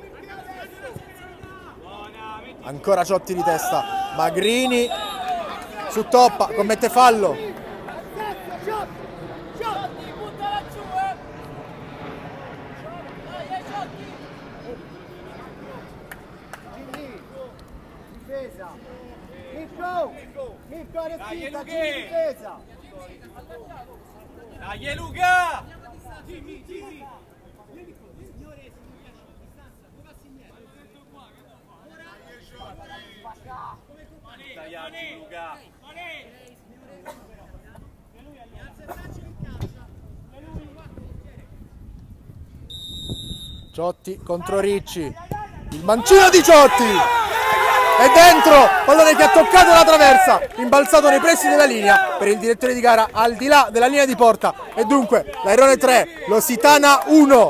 A: Ancora Ciotti di testa. Magrini su Toppa, commette fallo.
B: Difesa. Mirko respinta, difesa.
C: Dai Luca! Dai Luca!
A: Ciotti contro Ricci. Il mancino di Ciotti. È dentro, pallone che ha toccato la traversa, imbalzato nei pressi della linea per il direttore di gara al di là della linea di porta. E dunque l'Airone 3, Lusitana 1.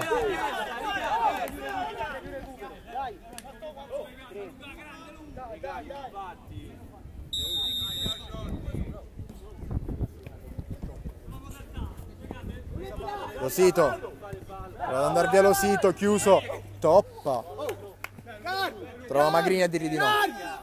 A: Losito, prova ad andare via Losito, chiuso, Toppa. Trova Magrini a dirgli di no.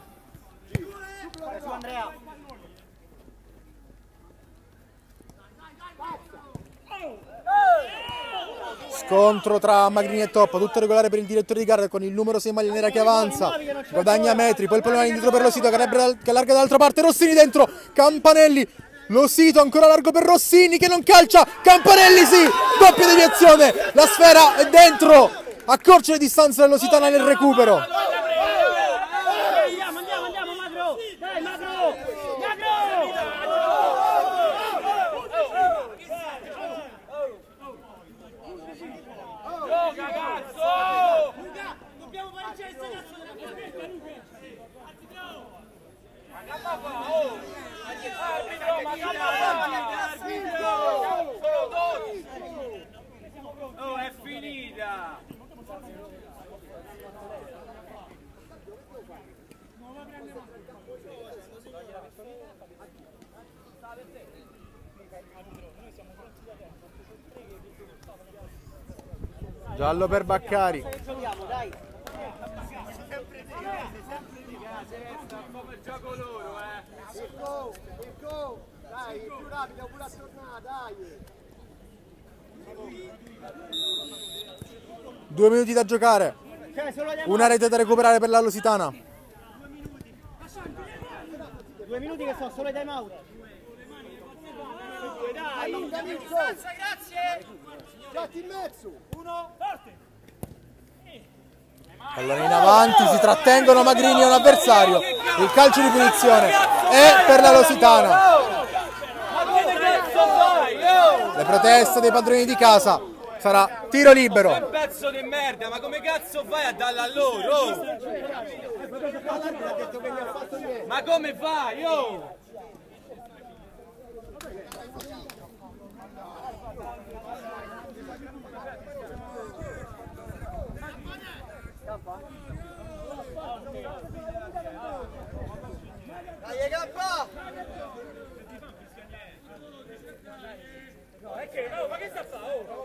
A: Scontro tra Magrini e Toppa, tutto regolare per il direttore di gara con il numero 6 maglia nera che avanza, guadagna metri, poi il pallone indietro per Losito che allarga dall'altra parte, Rossini dentro, Campanelli, Losito ancora largo per Rossini che non calcia, Campanelli sì, doppia deviazione, la sfera è dentro, accorcia le distanze della Lusitana nel recupero.
C: Oh, è finita!
A: Giallo per Baccari.
C: Come il gioco loro,
B: Dai, più rapido pure a tornare, dai.
A: 2 minuti da giocare. Una rete da recuperare per la Lusitana.
B: 2 minuti che sono solo i time out.
C: dai! Grazie!
B: Giochi in mezzo!
C: Uno, forte!
A: Pallone in avanti, si trattengono Magrini e un avversario. Il calcio di punizione è per la Lusitana. protesta dei padroni di casa, sarà tiro libero.
C: Sei un pezzo di merda, ma come cazzo fai a darla a loro? Ma come fai? Oh?
B: Dai, Gabba!
C: No, è che, no, ma che sta a fare? Oh?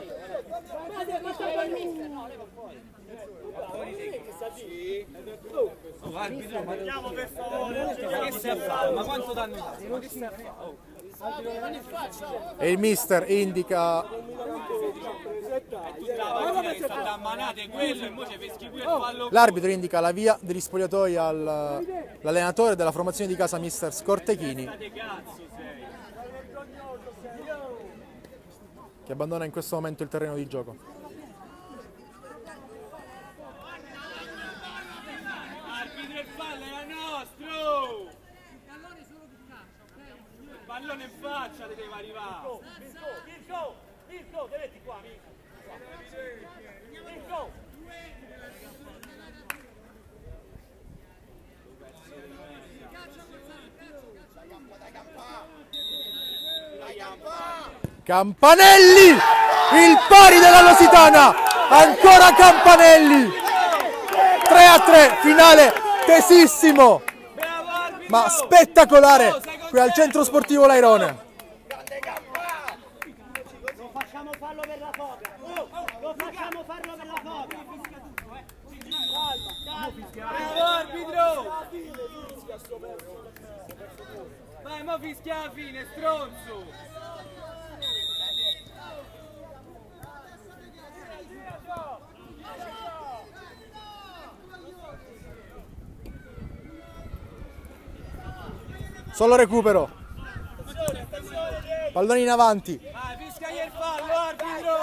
C: Oh, arbitro, ma andiamo per favore. Ma che stai a fare? Ma quanto danno? Ma che stai a fare? Oh.
A: E il mister indica l'arbitro indica la via degli spogliatoi all'allenatore della formazione di casa mister Scortechini, che abbandona in questo momento il terreno di gioco.
C: Arbitro, il fallo era nostro! Il pallone in faccia deve arrivare! Mirko, devi qua, Mirko!
A: Campanelli! Il pari della Lusitana! Ancora Campanelli! 3-3, finale tesissimo! Ma spettacolare qui al centro sportivo Lairone.
B: Lo facciamo farlo per la foto. Lo facciamo farlo per la foto.
C: Bravo arbitro! Vai, mo fischia alla fine, stronzo!
A: Solo recupero. Palloni in avanti.
C: Vai, fischia il fallo, arbitro!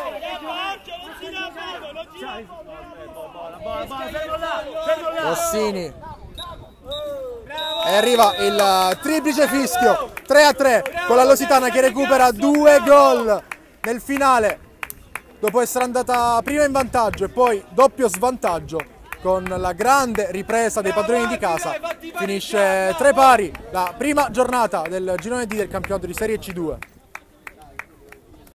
A: Rossini. E arriva il triplice fischio. 3-3 con la Lusitana che recupera 2 gol nel finale. Dopo essere andata prima in vantaggio e poi doppio svantaggio, con la grande ripresa dei padroni di casa, finisce 3 pari la prima giornata del girone D del campionato di Serie C2.